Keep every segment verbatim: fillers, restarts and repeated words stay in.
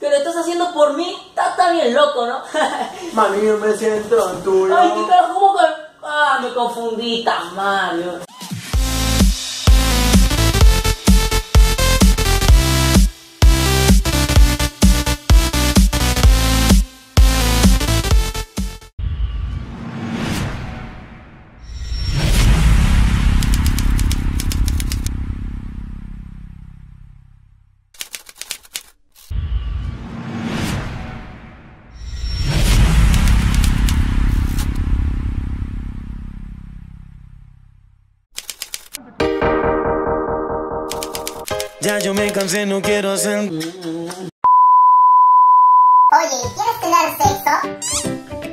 que lo estás haciendo por mí, está bien loco, ¿no? Mami, yo me siento tuyo. Ay, qué carajo, ¿cómo que...? Ah, me confundí, tan mal. Ya yo me cansé, no quiero hacer... Oye, ¿quieres tener sexo?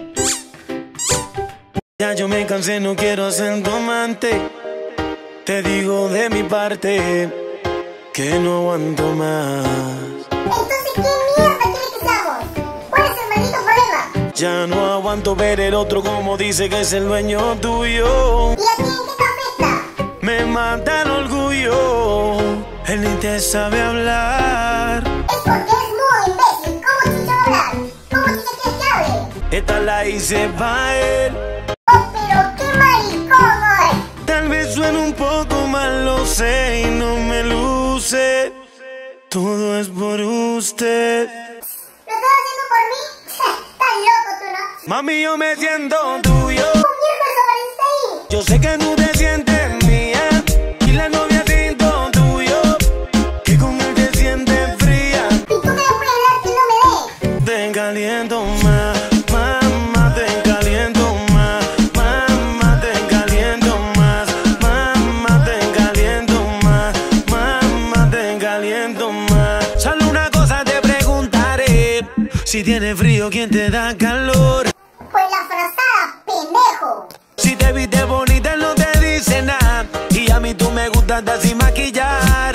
Ya yo me cansé, no quiero ser tu amante. Te digo de mi parte que no aguanto más. Entonces, ¿qué mierda quieres que seamos? ¿Cuál es el maldito problema? Ya no aguanto ver el otro como dice que es el dueño tuyo. ¿Y a ti en qué te afecta? Me mata el orgullo. Él ni te sabe hablar. Es porque es muy imbécil. ¿Cómo chucha va a hablar? ¿Cómo chucha quieres que hable? Esta la hice pa' él. Oh, pero qué maricón hoy. Tal vez suene un poco mal, lo sé, y no me luce. Todo es por usted. ¿Lo estás haciendo por mí? Estás loco tú, ¿no? Mami, yo me siento tuyo. ¿Cómo mierda apareciste ahí? Yo sé que no te sientes mía. Y la novia siento tuyo. Que con él te sientes fría. ¿Y tú me puedes dar que no me des? Te caliento más, mamá, te caliento más. Mamá, te caliento más. Mamá, te caliento más. Mamá, te caliento más. Solo una cosa te preguntaré. Si tienes frío, ¿quién te da calor? Pues la frazada, pendejo. Si te viste bonita, él no te dice nada. Y a mí tú me gustas de sin maquillar.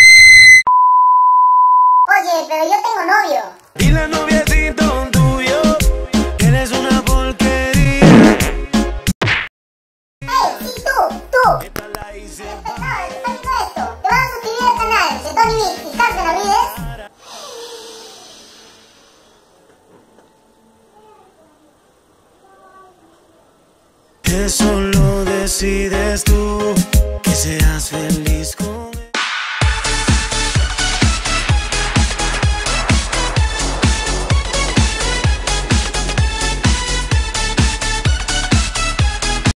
Oye, pero yo tengo novio. Y la noviecito tuyo, que eres una porquería. ¡Ey, sí, tú! ¡Tú! Esta la hice Espectador, ¿qué está viendo esto? Te van a suscribir al canal de Tony Mix y Carlos Benavides. Eso lo decides tú, que seas feliz con